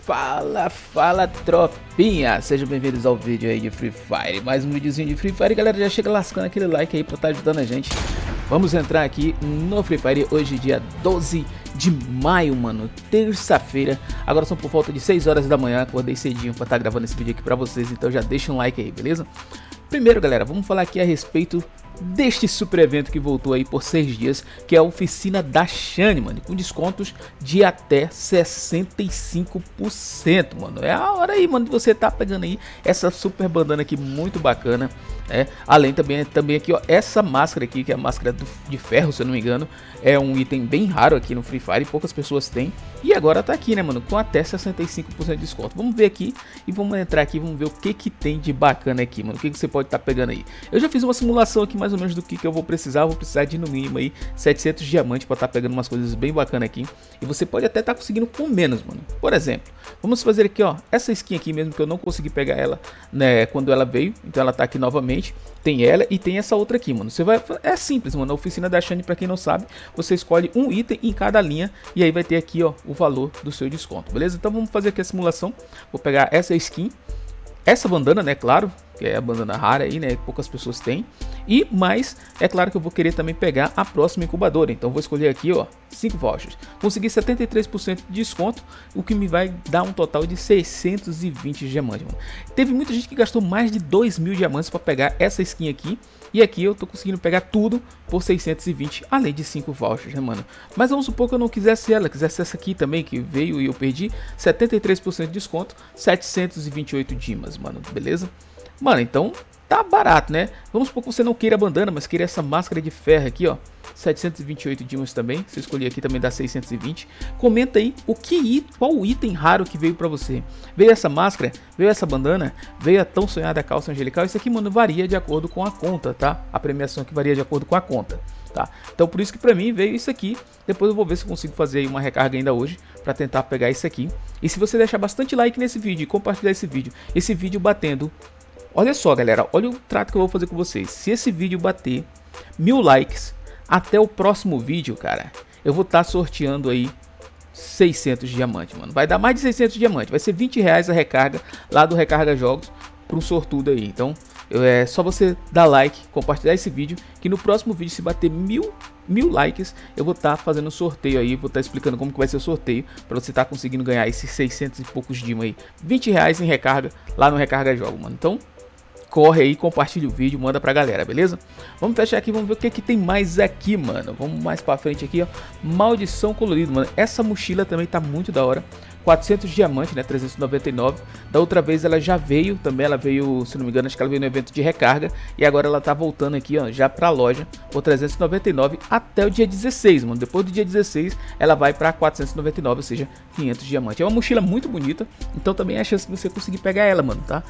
Fala tropinha, sejam bem-vindos ao vídeo aí de Free Fire, mais um videozinho de Free Fire, galera, já chega lascando aquele like aí pra estar ajudando a gente. Vamos entrar aqui no Free Fire hoje, dia 12 de maio, mano, terça-feira. Agora são por volta de 6 horas da manhã, acordei cedinho pra estar gravando esse vídeo aqui pra vocês, então já deixa um like aí, beleza? Primeiro, galera, vamos falar aqui a respeito deste super evento que voltou aí por 6 dias, que é a oficina da Shane, mano, com descontos de até 65%, mano. É a hora aí, mano, de você tá pegando aí essa super bandana aqui muito bacana, além também aqui, ó, essa máscara aqui, que é a máscara de ferro, se eu não me engano, é um item bem raro aqui no Free Fire, poucas pessoas têm, e agora tá aqui, né, mano, com até 65% de desconto. Vamos ver aqui e vamos entrar aqui, vamos ver o que tem de bacana aqui, mano, o que você pode estar pegando aí. Eu já fiz uma simulação aqui mais ou menos do que eu vou precisar. Eu vou precisar de no mínimo aí 700 diamantes para estar pegando umas coisas bem bacanas aqui, e você pode até estar conseguindo com menos, mano. Por exemplo, vamos fazer aqui, ó, essa skin aqui mesmo, que eu não consegui pegar ela, né, quando ela veio, então ela tá aqui novamente. Tem ela e tem essa outra aqui, mano. Você vai, é simples, mano. A oficina da Shane, para quem não sabe, você escolhe um item em cada linha e aí vai ter aqui, ó, o valor do seu desconto, beleza? Então vamos fazer aqui a simulação. Vou pegar essa skin, essa bandana, né, claro, que é a bandana rara aí, né, poucas pessoas têm. E mais, é claro que eu vou querer também pegar a próxima incubadora. Então vou escolher aqui, ó, 5 vouchers. Consegui 73% de desconto, o que me vai dar um total de 620 diamantes, mano. Teve muita gente que gastou mais de 2.000 diamantes para pegar essa skin aqui. E aqui eu tô conseguindo pegar tudo por 620, além de 5 vouchers, né, mano? Mas vamos supor que eu não quisesse ela, quisesse essa aqui também, que veio e eu perdi. 73% de desconto, 728 dimas, mano, beleza? Mano, então tá barato, né? Vamos supor que você não queira a bandana, mas queira essa máscara de ferro aqui, ó. 728 dimas também. Se eu escolher aqui também dá 620. Comenta aí qual o item raro que veio pra você. Veio essa máscara? Veio essa bandana? Veio a tão sonhada calça angelical? Isso aqui, mano, varia de acordo com a conta, tá? A premiação aqui varia de acordo com a conta, tá? Então por isso que pra mim veio isso aqui. Depois eu vou ver se eu consigo fazer aí uma recarga ainda hoje pra tentar pegar isso aqui. E se você deixar bastante like nesse vídeo e compartilhar esse vídeo batendo... Olha só, galera, olha o trato que eu vou fazer com vocês. Se esse vídeo bater 1000 likes até o próximo vídeo, cara, eu vou estar sorteando aí 600 diamantes, mano. Vai dar mais de 600 diamantes. Vai ser 20 reais a recarga lá do Recarga Jogos para um sortudo aí. Então, é só você dar like, compartilhar esse vídeo, que no próximo vídeo, se bater mil likes, eu vou estar fazendo um sorteio aí, vou estar explicando como que vai ser o sorteio, para você estar conseguindo ganhar esses 600 e poucos dimas aí, 20 reais em recarga lá no Recarga Jogo, mano. Então, corre aí, compartilha o vídeo, manda pra galera, beleza? Vamos fechar aqui, vamos ver o que tem mais aqui, mano. Vamos mais pra frente aqui, ó. Maldição colorida, mano. Essa mochila também tá muito da hora. 400 diamantes, né, 399. Da outra vez ela já veio também, ela veio, se não me engano, acho que ela veio no evento de recarga. E agora ela tá voltando aqui, ó, já pra loja, por 399 até o dia 16, mano. Depois do dia 16, ela vai pra 499, ou seja, 500 diamantes. É uma mochila muito bonita, então também é a chance de você conseguir pegar ela, mano, tá?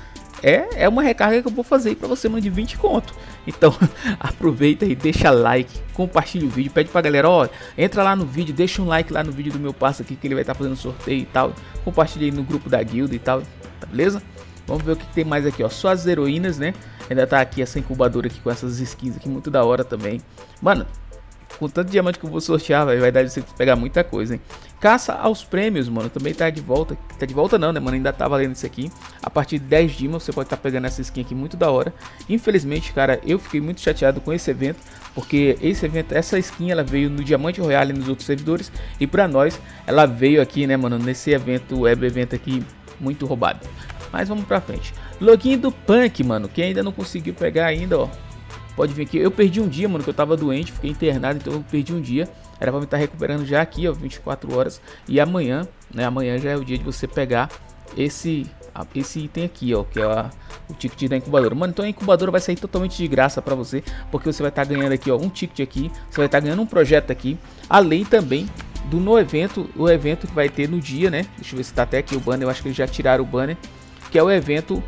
É uma recarga que eu vou fazer aí pra você, mano, de 20 conto. Então, aproveita e deixa like, compartilha o vídeo, pede pra galera, ó, entra lá no vídeo, deixa um like lá no vídeo do meu parceiro aqui, que ele vai estar fazendo sorteio e tal. Compartilha aí no grupo da guilda e tal, tá beleza? Vamos ver o que tem mais aqui, ó, só as heroínas, né? Ainda tá aqui essa incubadora aqui com essas skins aqui, muito da hora também. Mano, com tanto diamante que eu vou sortear, véio, vai dar de você pegar muita coisa, hein? Caça aos prêmios, mano, também tá de volta. Tá de volta não, né, mano? Ainda tá valendo isso aqui. A partir de 10 dimas você pode estar pegando essa skin aqui, muito da hora. Infelizmente, cara, eu fiquei muito chateado com esse evento, porque esse evento, essa skin, ela veio no Diamante Royale e nos outros servidores. E pra nós, ela veio aqui, né, mano, nesse evento, web evento aqui, muito roubado. Mas vamos pra frente. Login do Punk, mano, quem ainda não conseguiu pegar ainda, ó. Pode vir aqui, eu perdi um dia, mano, que eu tava doente, fiquei internado, então eu perdi um dia. Era pra me estar recuperando já aqui, ó, 24 horas. E amanhã, né, amanhã já é o dia de você pegar esse item aqui, ó, que é o ticket da incubadora. Mano, então a incubadora vai sair totalmente de graça pra você, porque você vai estar ganhando aqui, ó, um ticket aqui, você vai estar ganhando um projeto aqui, além também do no evento, o evento que vai ter no dia, né? Deixa eu ver se tá até aqui o banner, eu acho que eles já tiraram o banner, que é o evento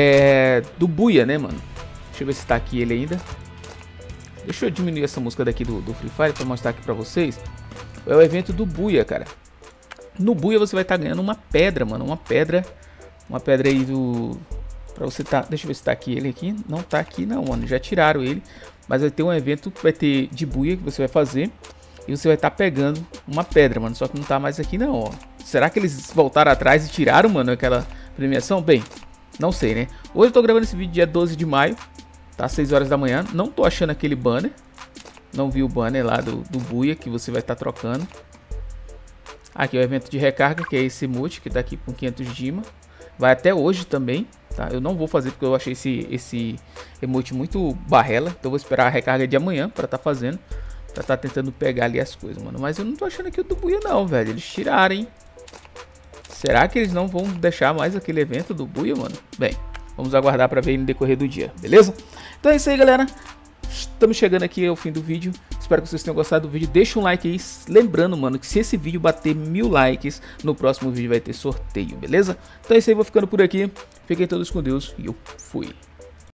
do Buia, né, mano? Deixa eu ver se tá aqui ele ainda. Deixa eu diminuir essa música daqui do Free Fire para mostrar aqui para vocês. É o evento do Buia, cara. No Buia você vai estar ganhando uma pedra, mano. Uma pedra aí do... Pra você tá... Deixa eu ver se tá aqui ele aqui. Não tá aqui não, mano. Já tiraram ele. Mas vai ter um evento que vai ter de Buia que você vai fazer. e você vai estar pegando uma pedra, mano. Só que não tá mais aqui não, ó. Será que eles voltaram atrás e tiraram, mano, aquela premiação? Bem, não sei, né? Hoje eu tô gravando esse vídeo dia 12 de maio, tá? 6 horas da manhã. Não tô achando aquele banner. Não vi o banner lá do Buia que você vai estar trocando. Aqui é o evento de recarga, que é esse emote que tá aqui com 500 Dima. Vai até hoje também, tá? Eu não vou fazer porque eu achei esse emote muito barrela. Então eu vou esperar a recarga de amanhã pra tá fazendo. Pra tá tentando pegar ali as coisas, mano. Mas eu não tô achando aqui o do Buia não, velho. Eles tiraram, hein? Será que eles não vão deixar mais aquele evento do Buia, mano? Bem, vamos aguardar pra ver no decorrer do dia, beleza? Então é isso aí, galera. Estamos chegando aqui ao fim do vídeo. Espero que vocês tenham gostado do vídeo. Deixa um like aí. Lembrando, mano, que se esse vídeo bater 1000 likes, no próximo vídeo vai ter sorteio, beleza? Então é isso aí, vou ficando por aqui. Fiquem todos com Deus e eu fui.